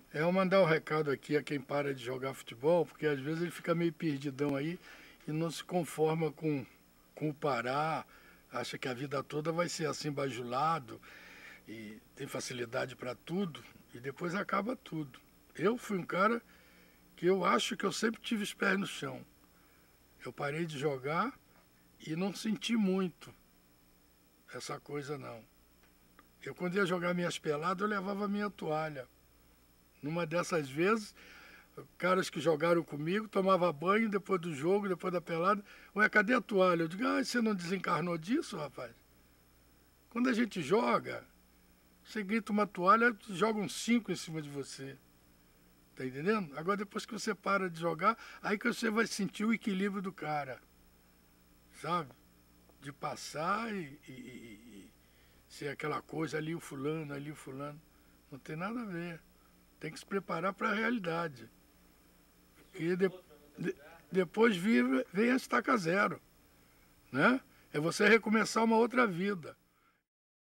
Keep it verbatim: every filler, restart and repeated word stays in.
É, eu mandar um recado aqui a quem para de jogar futebol, porque às vezes ele fica meio perdidão aí e não se conforma com, com o parar, acha que a vida toda vai ser assim bajulado e tem facilidade para tudo e depois acaba tudo. Eu fui um cara que eu acho que eu sempre tive os pés no chão. Eu parei de jogar e não senti muito essa coisa não. Eu quando ia jogar minhas peladas eu levava minha toalha. Numa dessas vezes, caras que jogaram comigo, tomava banho depois do jogo, depois da pelada. Ué, cadê a toalha? Eu digo, ah, você não desencarnou disso, rapaz? Quando a gente joga, você grita uma toalha, joga uns cinco em cima de você. Tá entendendo? Agora depois que você para de jogar, aí que você vai sentir o equilíbrio do cara. Sabe? De passar e, e, e ser aquela coisa ali o fulano, ali o fulano. Não tem nada a ver. Tem que se preparar para a realidade. E de, de, depois vem, vem a estaca zero, né? É você recomeçar uma outra vida.